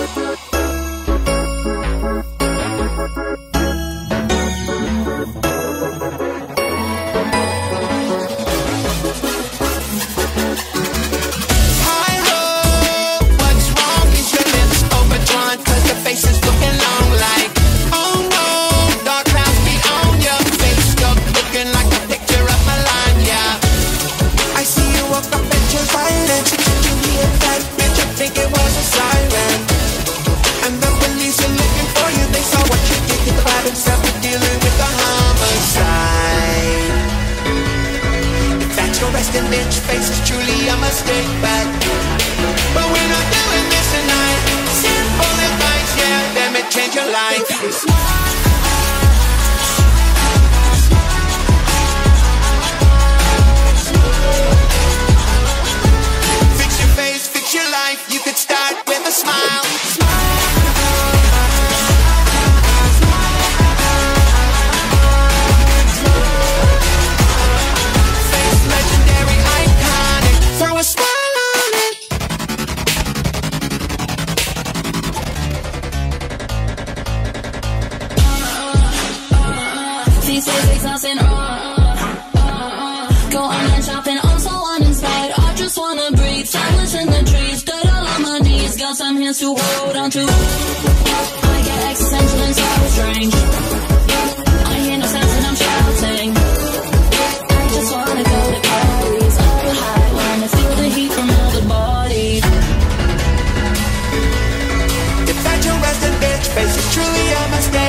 Bitch face is truly a mistake, but we're not doing this tonight. Simple advice, yeah, that may change your life. Fix your face, fix your life. You could start with a smile. Go online shopping, I'm so uninspired. I just wanna breathe, silence in the trees. Dirt all on my knees, got some hands to hold on to. I get existential and so strange. I hear no sounds and I'm shouting. I just wanna go to parties, up high, wanna feel the heat from other bodies. If that your resident bitch face is truly a mistake.